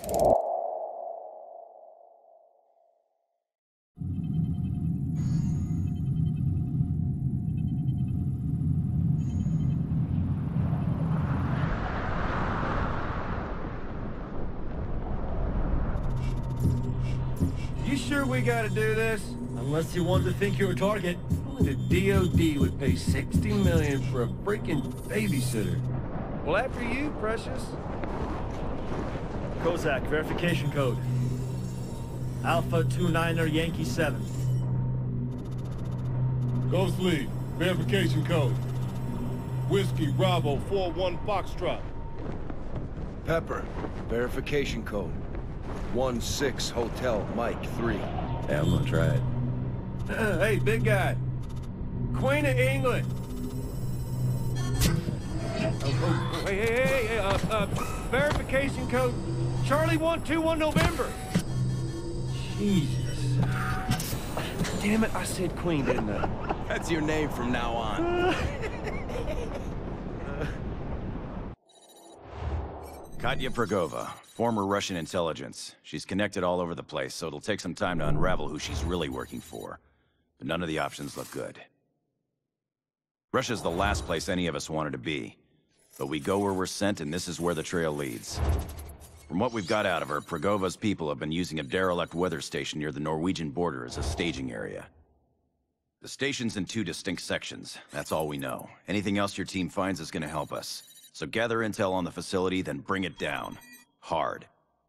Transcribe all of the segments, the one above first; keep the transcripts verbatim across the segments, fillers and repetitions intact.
You sure we gotta do this? Unless you wanted to think you're a target. Only the D O D would pay sixty million dollars for a freaking babysitter. Well, after you, Precious. Kozak, verification code. Alpha two niner Yankee seven. Ghost Lead, verification code. Whiskey Bravo four one Foxtrot. Pepper, verification code. one six Hotel Mike three. Yeah, I'm gonna try it. Uh, hey, big guy. Queen of England. Oh, oh, hey, hey, hey, hey, uh, uh, verification code. Charlie one two one November. Jesus. Damn it, I said Queen, didn't I? That's your name from now on. Katya Progova, former Russian intelligence. She's connected all over the place, so it'll take some time to unravel who she's really working for. But none of the options look good. Russia's the last place any of us wanted to be. But we go where we're sent, and this is where the trail leads. From what we've got out of her, Progova's people have been using a derelict weather station near the Norwegian border as a staging area. The station's in two distinct sections. That's all we know. Anything else your team finds is gonna help us. So gather intel on the facility, then bring it down. Hard.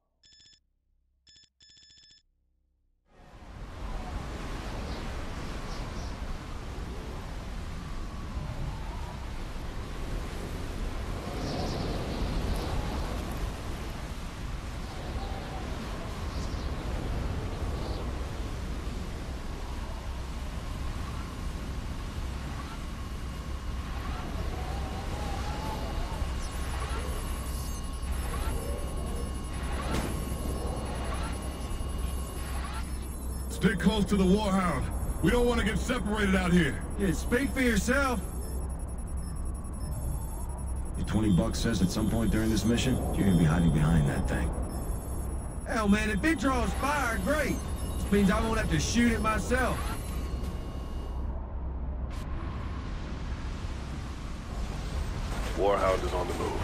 Stay close to the Warhound. We don't want to get separated out here. Yeah, speak for yourself. Your twenty bucks says at some point during this mission, you're gonna be hiding behind that thing. Hell, man, if it draws fire, great. This means I won't have to shoot it myself. Warhound is on the move.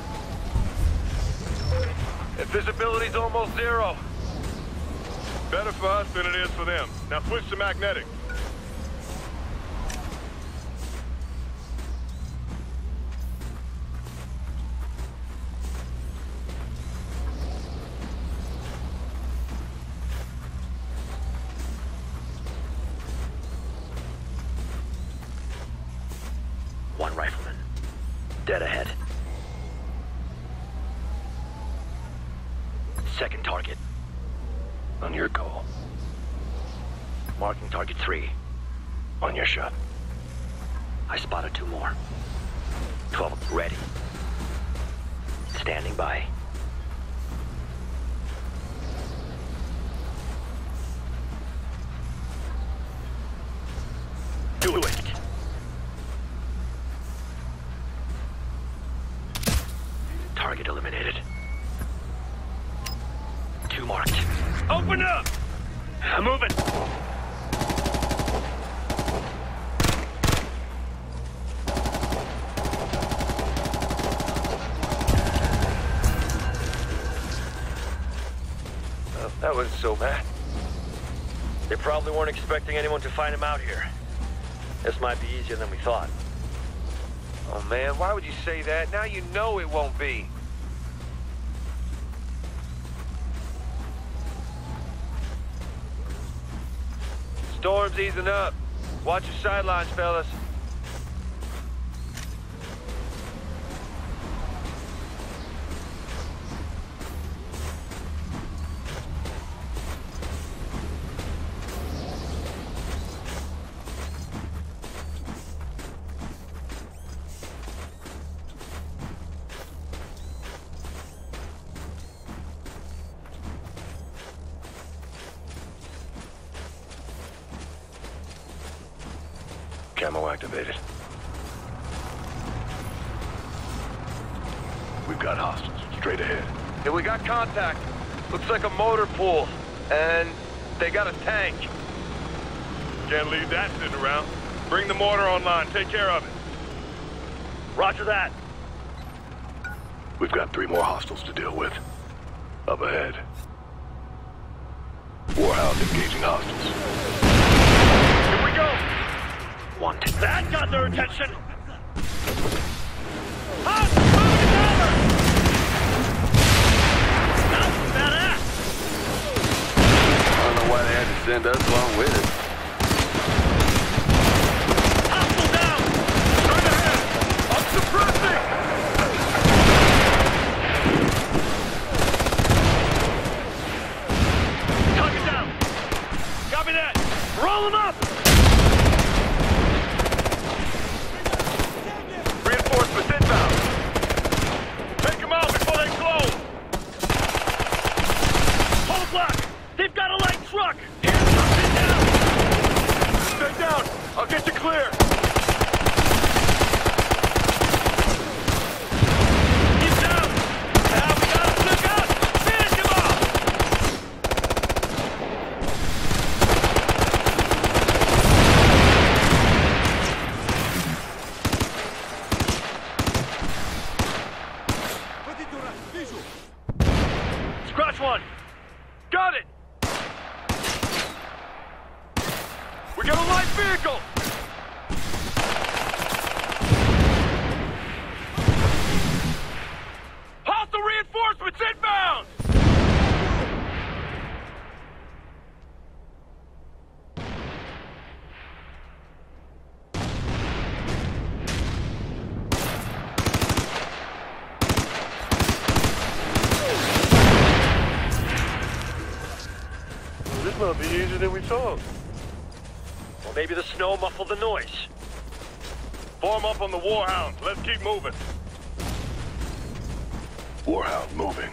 And visibility's almost zero. Better for us than it is for them. Now switch to magnetic. One rifleman. Dead ahead. Second target. On your goal. Marking target three. On your shot. I spotted two more. Twelve ready. Standing by. Do it! Target eliminated. Two marked. Open up! I'm moving! Uh, that wasn't so bad. They probably weren't expecting anyone to find him out here. This might be easier than we thought. Oh man, why would you say that? Now you know it won't be. Storm's easing up. Watch your sidelines, fellas. Camo activated. We've got hostiles straight ahead. Yeah, we got contact. Looks like a motor pool, and they got a tank. Can't leave that sitting around. Bring the mortar online. Take care of it. Roger that. We've got three more hostiles to deal with. Up ahead. Warhound engaging hostiles. Here we go. One. That got their attention. Hostile, moving over. That's badass. I don't know why they had to send us along with it. Hostile down. Straight ahead. I'm suppressing. Target down. Copy that. Roll them up. Reinforcements inbound. Take them out before they close. Hold block. They've got a light truck. Here, something down. Stay down. I'll get you clear. He's down. Now we gotta look up. Finish him off. Scratch one. Got it. We got a light vehicle. Hostile reinforcements inbound. This might be easier than we thought. Well, maybe the snow muffled the noise. Form up on the Warhound. Let's keep moving. Warhound moving.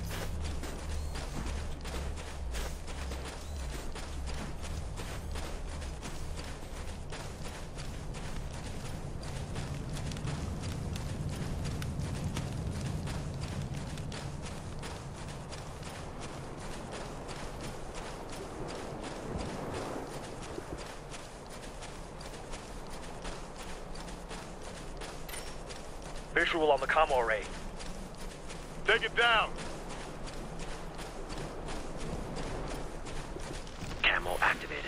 Visual on the commo array. Take it down. Camo activated.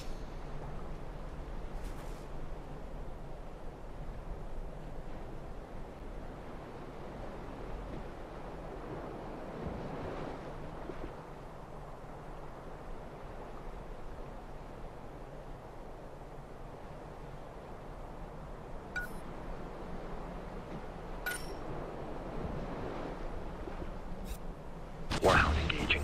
Warhound engaging.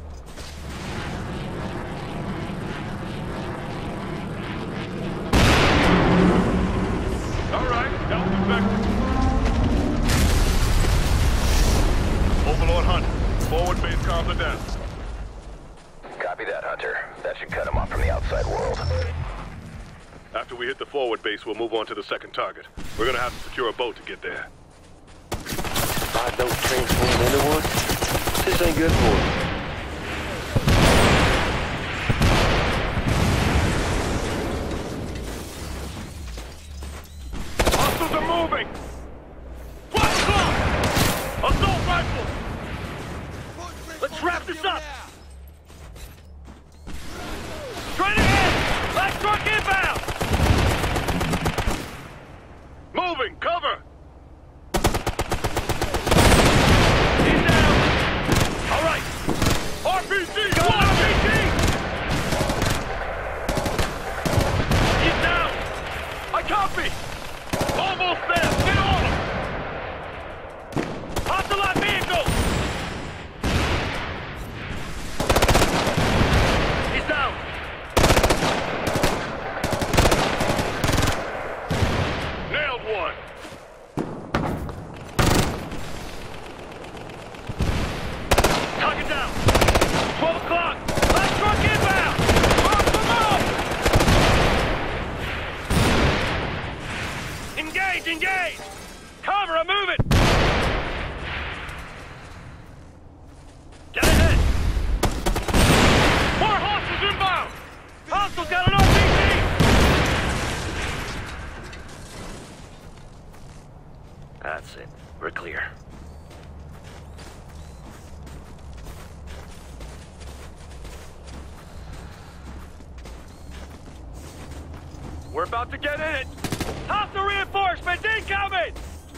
All right, health effective. Overlord Hunt, forward base comms are down. Copy that, Hunter. That should cut him off from the outside world. After we hit the forward base, we'll move on to the second target. We're gonna have to secure a boat to get there. I don't transform into one. This ain't good for him. Hostiles are moving! Flash clock! Assault rifles! Let's wrap this up! Straight ahead! Light truck inbound! Moving! Cover! He's down! All right! R P G! Go R P G! He's down! I copy! Almost there! Get on him! Hostile on vehicle! He's down! Nailed one! Target down! twelve o'clock! Light truck inbound! Mark them up! Engage! Engage! Cover! I'm moving! Get ahead! Hostiles got an R P G! That's it. We're clear. We're about to get in it! Hostile reinforcements incoming!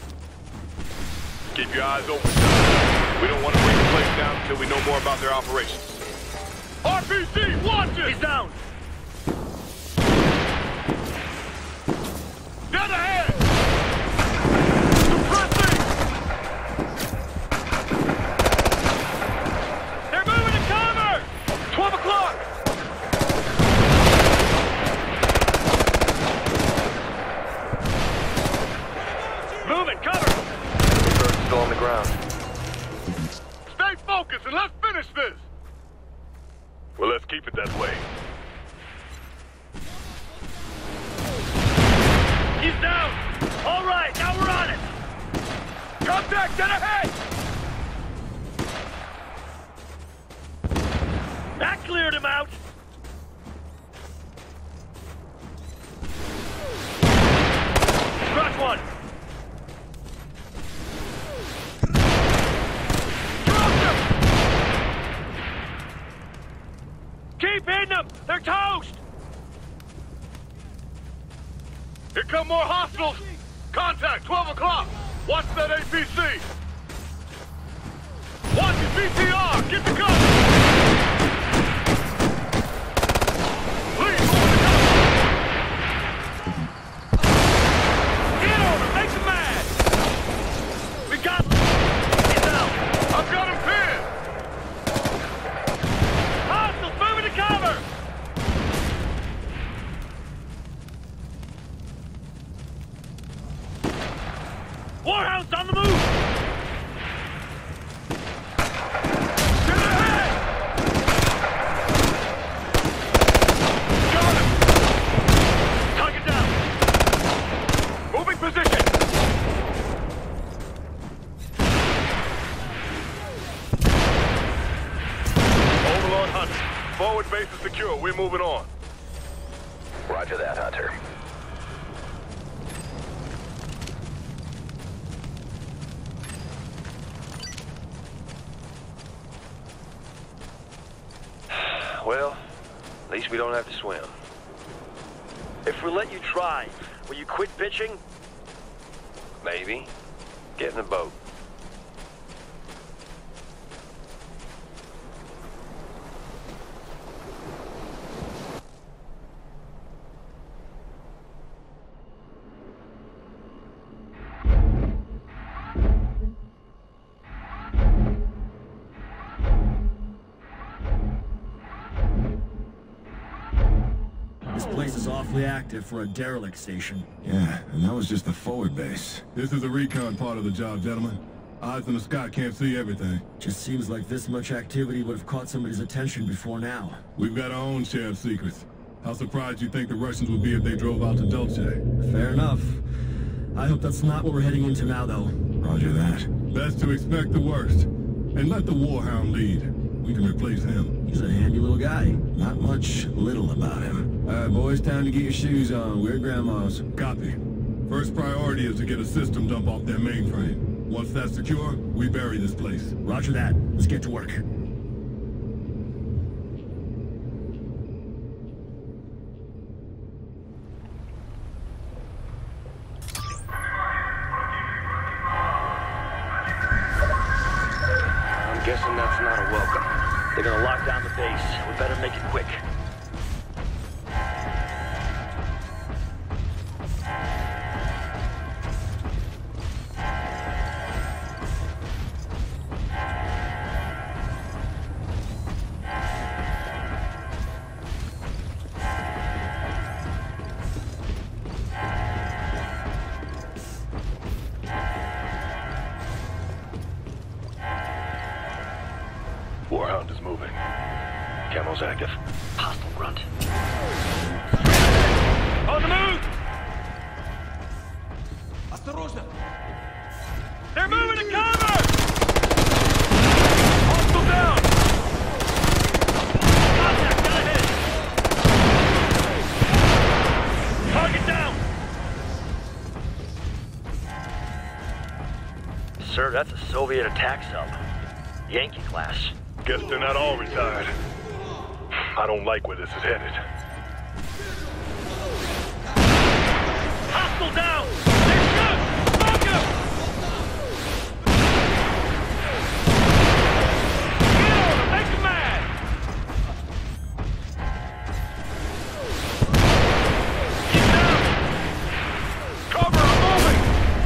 Keep your eyes open. We don't want to bring the place down until we know more about their operations. R P G, watch it! He's down! Dead ahead! Suppressing! They're moving to cover! twelve o'clock! Moving, cover! Bird's still on the ground. Stay focused and let's finish this! Well, let's keep it that way. He's down! All right, now we're on it! Contact, dead ahead! That cleared him out! Scratch one! Keep hitting them! They're toast! Here come more hostiles! Contact, twelve o'clock! Watch that A P C! Watch his B T R! Get the cover! Please, over the cover! Get on him! Make him mad! We got him! He's down! I've got him pinned! Hostiles moving to cover! Warhound's on the move! Get ahead! Got him! Target down! Moving position! Overlord Hunter. Forward base is secure. We're moving on. Roger that, Hunter. Well, at least we don't have to swim. If we let you try, will you quit bitching? Maybe. Get in the boat. This place is awfully active for a derelict station. Yeah, and that was just the forward base. This is the recon part of the job, gentlemen. Eyes in the sky can't see everything. Just seems like this much activity would have caught somebody's attention before now. We've got our own share of secrets. How surprised you think the Russians would be if they drove out to Dulce? Fair enough. I hope that's not what we're heading into now, though. Roger that. Best to expect the worst. And let the Warhound lead. We can replace him. He's a handy little guy. Not much little about him. All right, boys, time to get your shoes on. We're grandma's. Copy. First priority is to get a system dump off their mainframe. Once that's secure, we bury this place. Roger that. Let's get to work. I'm guessing that's not a welcome. They're gonna lock down the base. We better make it quick. Warhound is moving. Camo's active. Hostile grunt. On the move! They're moving to cover! Hostile down! Contact, got ahead! Target down! Sir, that's a Soviet attack sub. Yankee class. Guess they're not all retired. I don't like where this is headed. Hostile down! They're shot! Smoke him! Get on him! Make him mad! Get down! Cover! I'm moving!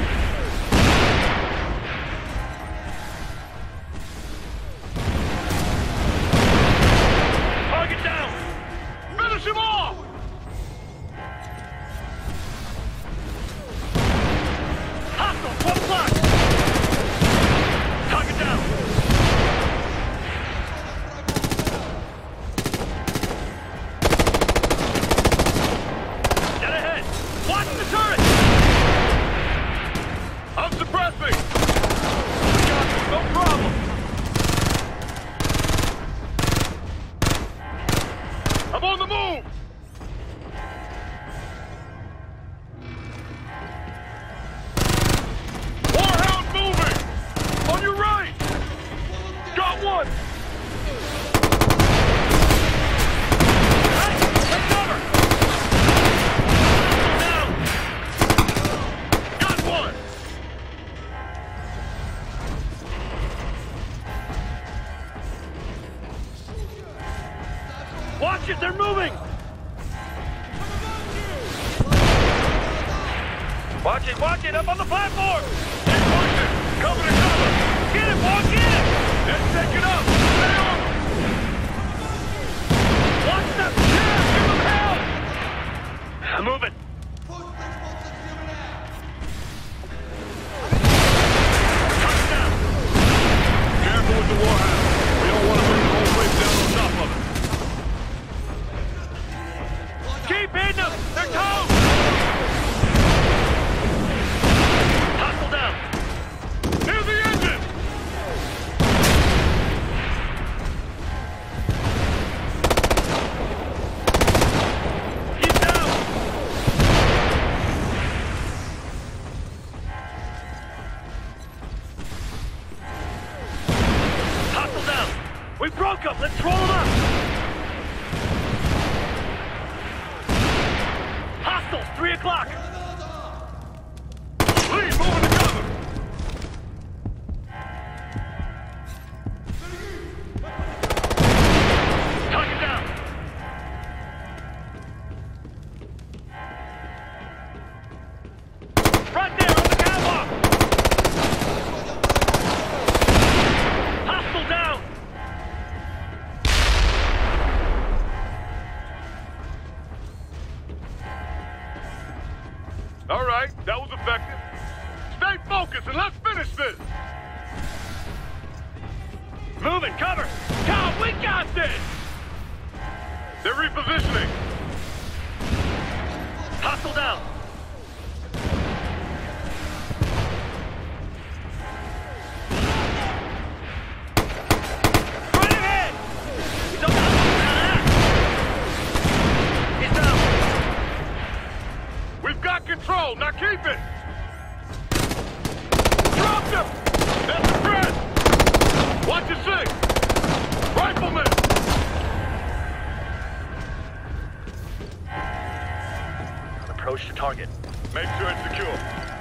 Target down! Finish him off! Hostile, one block! Target down! Dead ahead! Watch the turret! I'm suppressing! Got it, no problem! I'm on the move! Warhound moving! On your right! Got one! Hey, take cover! Down! Got one! Watch it, they're moving! Watch it, watch it, up on the platform! Keep pushing! Cover to cover! Get it, boy, get it! Let's take it up! Stay on! Watch the... Yeah, give them hell! I'm moving. Touchdown! Careful with the Warhound. We don't want to bring the whole place down on top of it. Keep hitting them! They're toast! Hostile down! Near the engine! He's down! Hostile down! We broke them! Let's roll them up! Hostiles, three o'clock! Lead, moving to cover! Target down! Right there, on the catwalk! Hostile down! All right, that was effective. Stay focused and let's finish this! Moving, cover! Tom, we got this! They're repositioning. Hostile down! Right ahead! He's on the down. He's down! We've got control, now keep it! Dropped him! That's the threat! Watch your six! Rifleman! Approach to target. Make sure it's secure.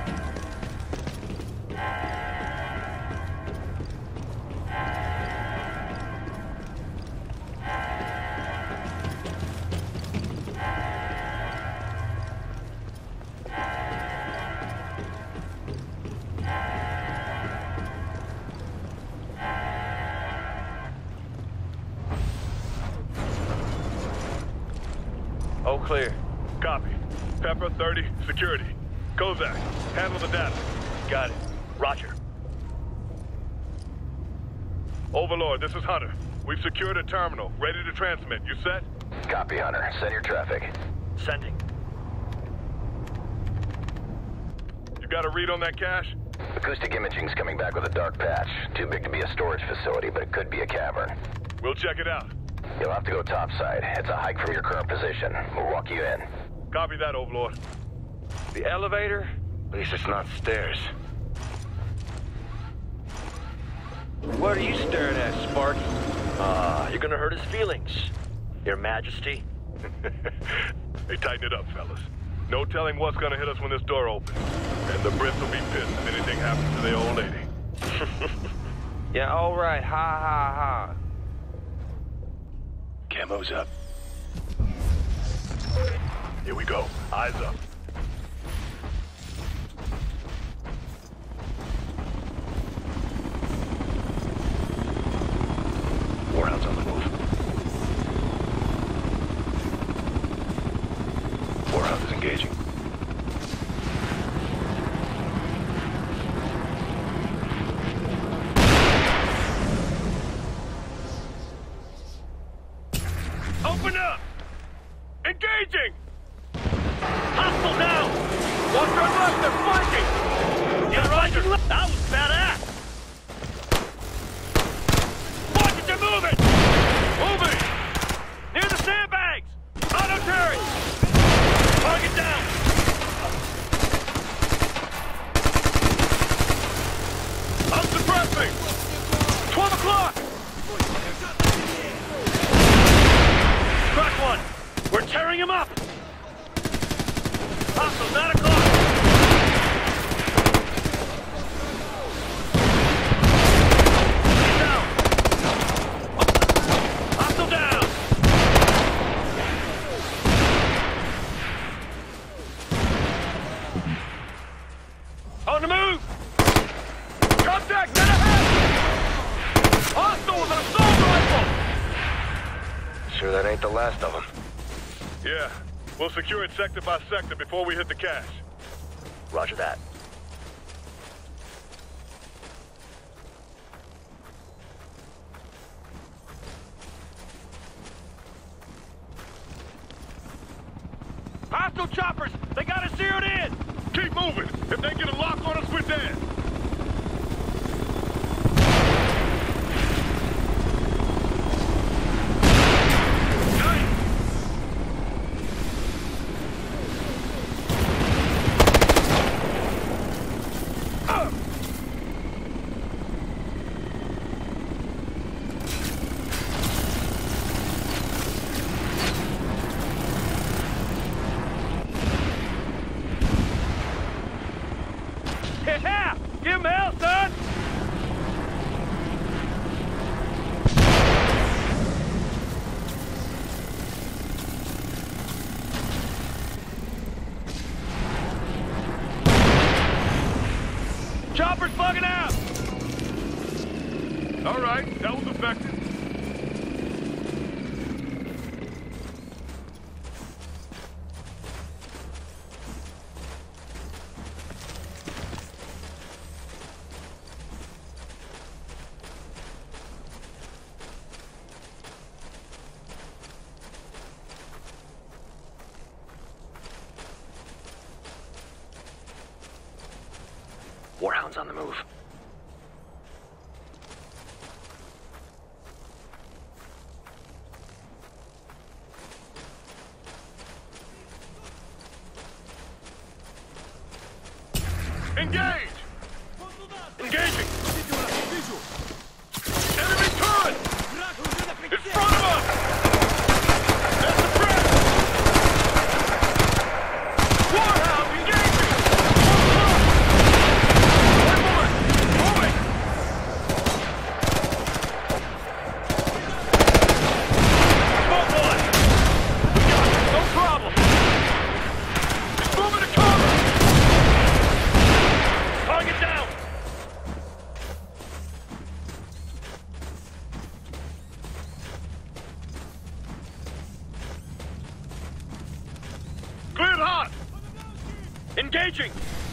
All clear. Copy. Pepper, thirty, security. Kozak, handle the data. Got it. Roger. Overlord, this is Hunter. We've secured a terminal, ready to transmit. You set? Copy, Hunter. Send your traffic. Sending. You got a read on that cache? Acoustic imaging's coming back with a dark patch. Too big to be a storage facility, but it could be a cavern. We'll check it out. You'll have to go topside. It's a hike from your current position. We'll walk you in. Copy that, Overlord. The elevator? At least it's not stairs. What are you staring at, Sparky? Ah, uh, you're gonna hurt his feelings, Your Majesty. Hey, tighten it up, fellas. No telling what's gonna hit us when this door opens. And the Brits will be pissed if anything happens to their old lady. Yeah, all right. Ha, ha, ha. Camo's up. Here we go. Eyes up. Warhound's on the move. Warhound is engaging. Open up! Engaging! Hostile down! Watch their left, they're flanking! Get Roger! That was badass! Watch it, they're moving! Moving! Near the sandbags! Auto turret! Target down! I'm suppressing! twelve o'clock! Crack one! We're tearing him up! Hostile, nine o'clock! He's down! Hostile down! On the move! Contact, get ahead! Hostile with an assault rifle! Sure that ain't the last of them. Yeah, we'll secure it sector by sector before we hit the cache. Roger that. Hostile choppers! They got us zeroed in! Keep moving! If they get a lock on us, we're dead! Yeah! Give him hell, son! Chopper's bugging out! All right, that was effective. Warhound's on the move. Engage! Engaging! Enemy turret! In front of us! That's the threat! Warhound engaging! One moving! Smoke one! We got it, no problem! It's moving to cover! Target down! Cleared hot! Engaging!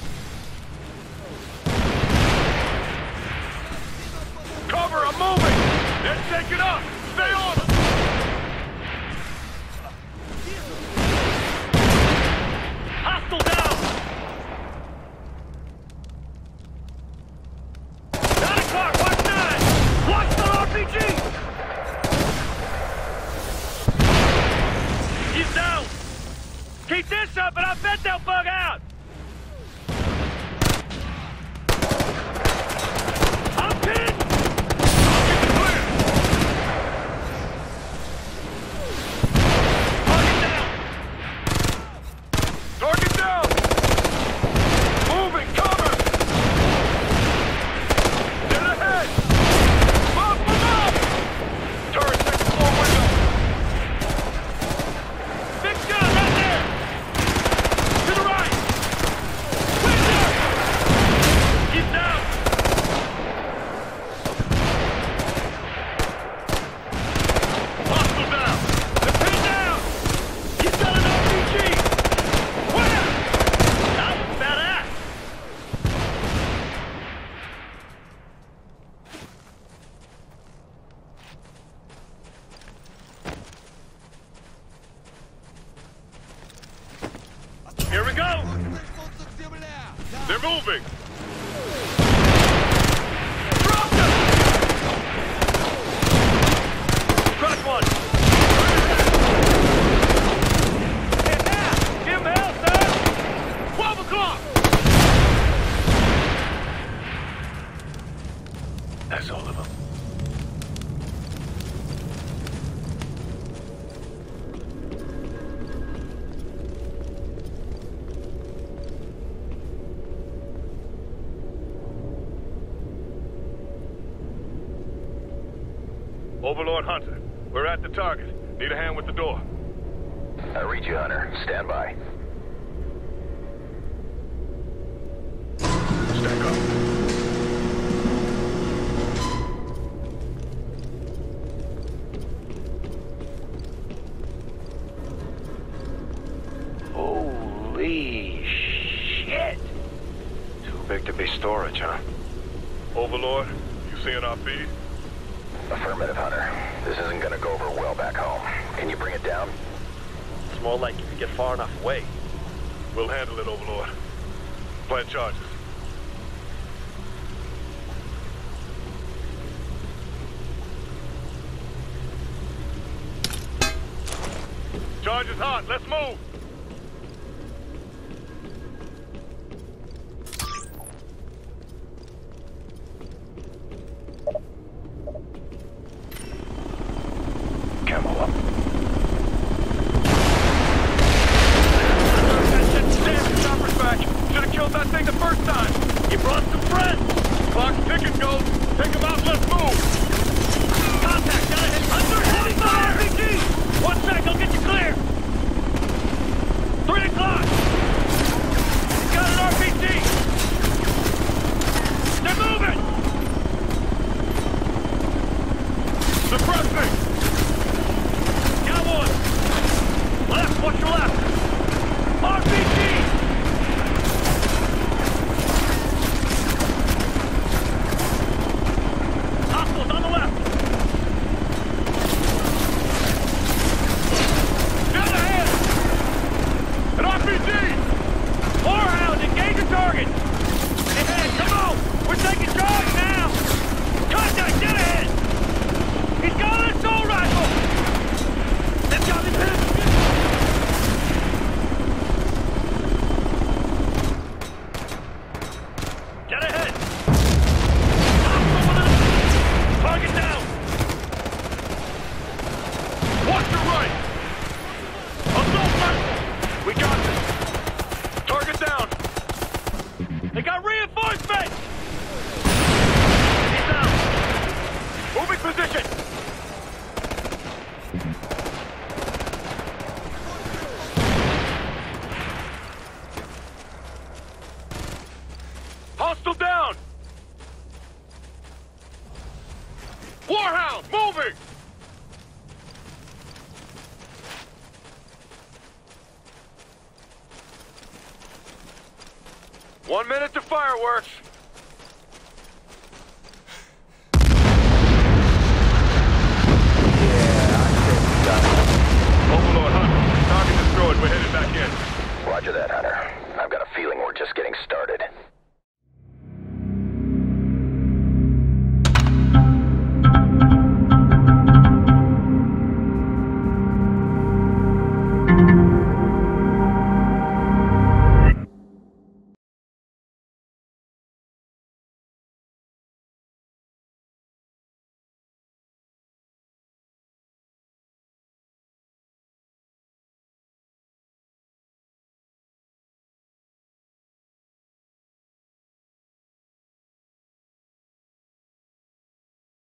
Cover, I'm moving! Then take it up! Stay on them! Hostile down! Nine o'clock, watch nine! Watch the R P G! He's down! Keep this up and I bet they'll bug out! They're moving! Dropped him! Crack one! Yeah! Give him hell, sir! twelve o'clock! That's all of them. Overlord Hunter, we're at the target. Need a hand with the door. I read you, Hunter. Stand by. Stack up. Holy shit! Too big to be storage, huh? Overlord, you seeing our feed? Affirmative, Hunter. This isn't gonna go over well back home. Can you bring it down? It's more like if you get far enough away. We'll handle it, Overlord. Plant charges. Charge is hot. Let's move. Camo up. Damn, chopper's back. Should have killed that thing the first time. You brought some friends. Clock's ticking, Gold. Take them out. Let's move. Contact! Got a hit! Under heavy fire! R P G! One sec, I'll get you clear! Three o'clock! Got an R P G! They're moving! Suppressing. Got one! Left, watch your left! R P G! Hostiles on the left! Down ahead. An R P G. Warhound, engage the target! Get ahead, come on! We're taking charge now! Contact, get ahead! He's got an assault rifle! They've got his head! Get ahead! Target down! Watch your right. Assault rifle. We got this. Target down. They got reinforcements! He's down! Moving position. Hostile down. Warhound, moving. One minute to fireworks. Overlord Hunter, target destroyed. We're headed back in. Roger that, Hunter.